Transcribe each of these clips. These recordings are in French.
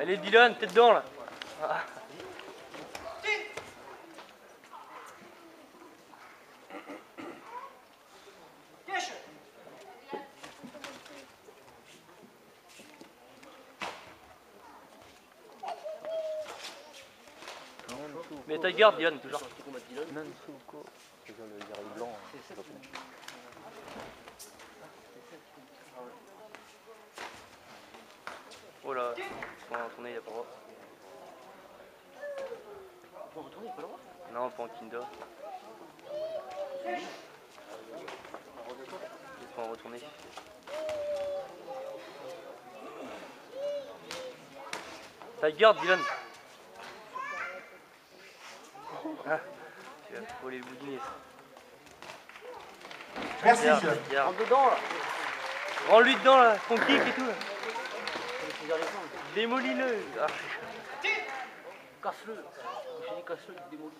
Allez Dylan, t'es dedans là. Ah. Mais ta garde Dylan toujours. Nansuko. C'est ça le guerrier blanc. Oh là, faut en retourner, il a pas le droit. Faut retourner, il a pas le droit. Non, pas en Kinda. Il faut en retourner. Ta garde Dylan. Ah, tu vas frôler le boudinier. Merci. Rentre dedans là. Rends-lui dedans là, ton kick et tout là. Faut lui saisir les jambes. Démolis-le. Ah. Casse-le. J'ai dit casse-le, il démolit.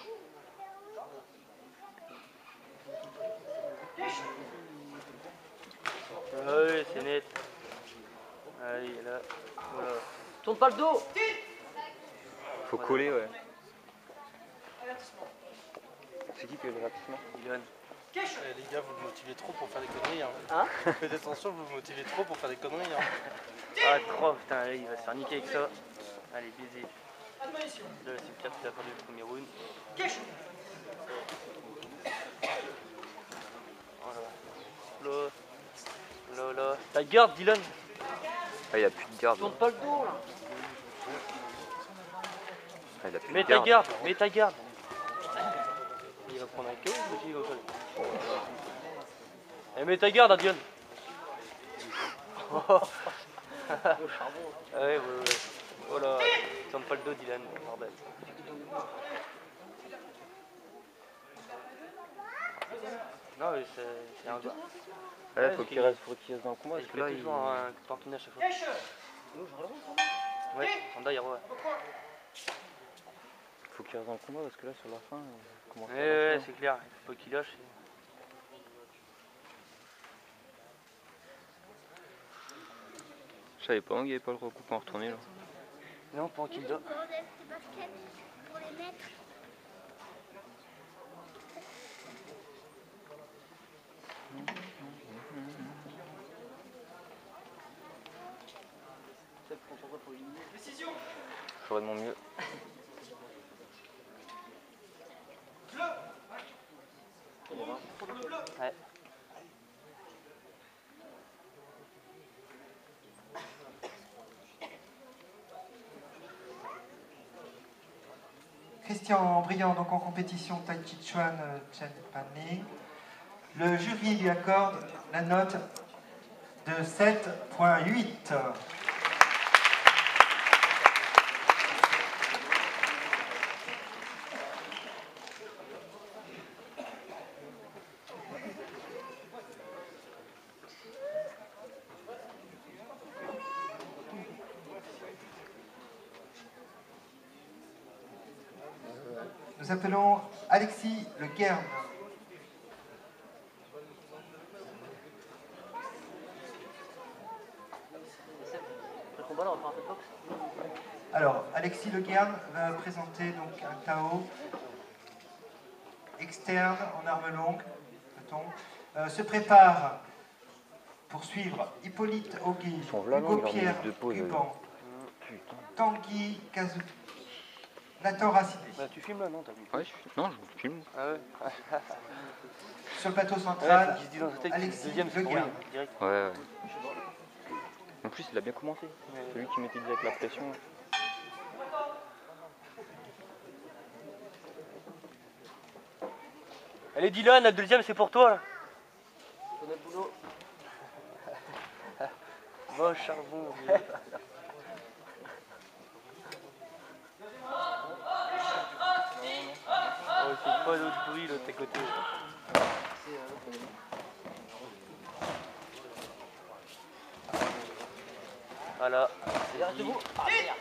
Ah oui, c'est net. Allez, là. Voilà. Tourne pas le dos. Faut coller, ouais. C'est qui le avertissement? Dylan. Les gars, vous me motivez trop pour faire des conneries. Hein. Hein? Faites attention, vous me motivez trop pour faire des conneries. Hein. Ah, 3, putain, allez, il va se faire niquer avec ça. Allez, baiser. Là, c'est Pierre qui a perdu le premier round. Voilà. Là, là. Ta garde, Dylan. Ah, il a plus de garde. Tourne pas le dos là. Ah, il a plus Mets de ta garde. garde, mets ta garde. Il va prendre un KO ou il va au sol? Eh, mets ta garde, hein, Dylan. Le charbon. Ah ouais, ouais, ouais. Oh là, tourne pas le dos, Dylan, bordel. Non, mais c'est un gars. Ouais, faut qu'il reste dans le combat. Il Parce que fait là, il... toujours un tankinet à chaque fois. Ouais, en d'ailleurs, ouais. faut qu'il reste dans le combat parce que là, sur la fin, il commence à Ouais, ouais, c'est clair, il faut pas qu'il lâche. Je savais pas qu'il n'y avait pas le recoupement retourné là. Non, pas en Kinda. Pour les mettre. Je ferai de mon mieux. Ouais. Christian Briand, donc en compétition Tai Chi Chuan Chen Panming. Le jury lui accorde la note de 7,8. Nous appelons Alexis Le Guern. Le combat là, on va faire un peu de boxe. Alors, Alexis Le Guern va présenter donc un Tao externe en arme longue. Se prépare pour suivre Hippolyte Auguet, Hugo Pierre Cuban, Tanguy Kazuki, Nathan Racine. Bah, tu filmes là, non? T'as vu? Ouais, non, je filme. Ah ouais? Sur le plateau Ouais, central, faut qu'il se dise dans sa tête que le Alexis deuxième, c'est Le pour lui, Guern. direct. Ouais, ouais. En plus, il a bien commencé. C'est lui qui m'était dit avec la pression. Allez, Dylan, la deuxième, c'est pour toi là. Prenez le boulot. Va au charbon. Oh, c'est pas d'autre bruit l'autre à côté. Voilà. Reste debout. Ah, merde.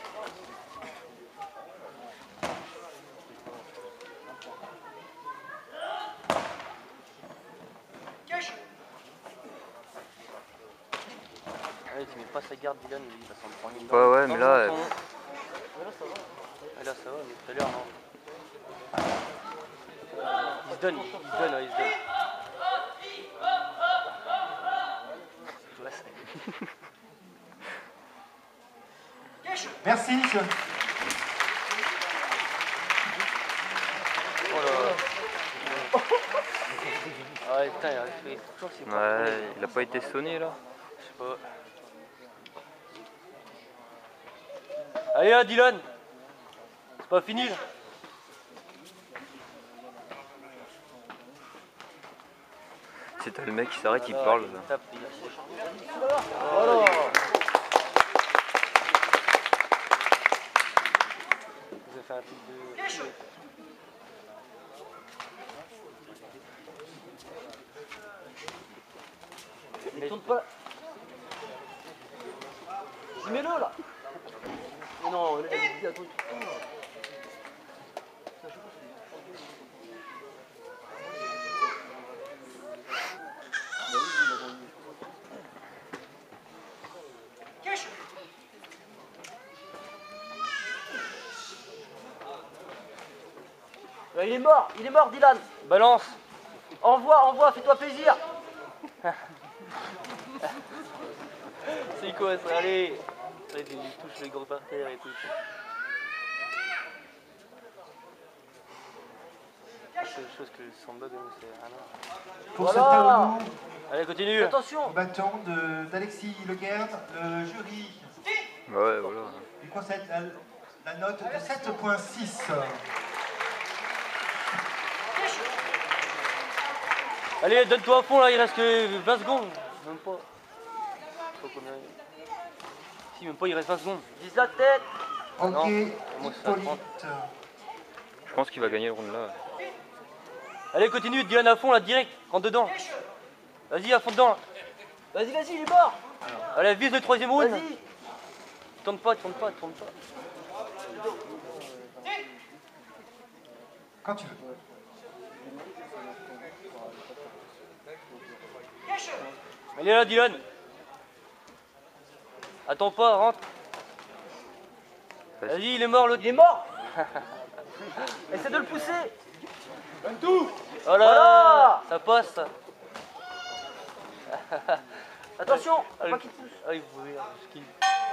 Allez, tu mets pas sa garde, Dylan, il va s'en prendre une. Ouais, ouais, mais là. Mais là, ça va. Ah, là, ça va, mais tout à l'heure, non. Il se donne, ouais, il se donne. Ouais, Merci. Oh là là. Ah ouais, putain, il a fait toujours c'est pas. Ouais, il a pas été sonné là. Je sais pas. Allez là, Dylan. C'est pas fini là. Si t'as le mec qui s'arrête, il parle. Il tape, il lâche. Voilà. Vous avez fait un truc de. Mais tourne pas. Mets-le là. Mais non, là, il dit un truc. Il est mort Dylan. Balance. Envoie, fais-toi plaisir. C'est quoi ça? Allez. Allez, il touche les gros par terre et tout. La seule chose que le samba de nous, c'est rien. Pour Voilà. ce Taoulou, Allez, continue. Attention. bâton d'Alexis Leguerd, le jury Ouais, voilà. lui concède la note de 7,6. Allez, donne-toi à fond là, il reste que 20 secondes. Même pas. Faut combien? Si, même pas, il reste 20 secondes. Vise la tête. Ok, Non, moi, c'est à Hippolyte. Je pense qu'il va gagner le round là. Allez, continue, Dylan à fond là, direct. Rentre dedans. Vas-y, à fond dedans là. Vas-y, il est mort. Allez, vise le troisième round. Vas-y. Tourne pas. Quand tu veux. Allez là, Dylan. Attends pas, rentre. Vas-y, il est mort l'autre. Il est mort. Essaie de le pousser. Voilà, Voilà. ça passe. Attention, faut Allez. pas qu'il te pousse. Ah, il faut rire, je kiffe.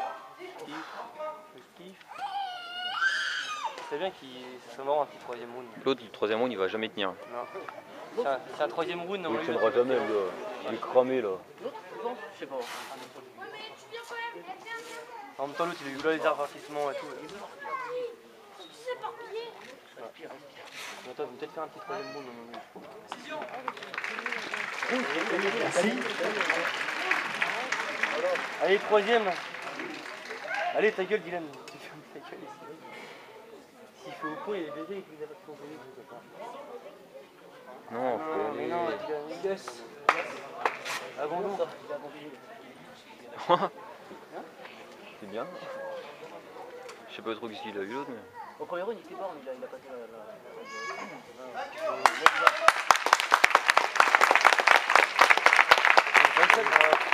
Je kiffe. C'est bien qu'il soit mort un petit troisième round. L'autre, le troisième round, il va jamais tenir. Non. C'est un troisième round, Il normalement. tiendra jamais, le gars. Il est cramé là. L'autre, non, je sais pas. En même temps, l'autre, il a eu là les avertissements et tout. Attends, on va peut-être faire un petit troisième round. Merci. Allez, troisième. Allez, ta gueule, Dylan. Tu fermes ta gueule ici. S'il fait au point, il est baisé avec les avertissements. Non, faut y Mais aller. non, Dylan, il laisse. Abandon. C'est bien. Je sais pas trop qu'est-ce qu'il a eu l'autre, mais. Au premier round, il était mort, mais il a passé la...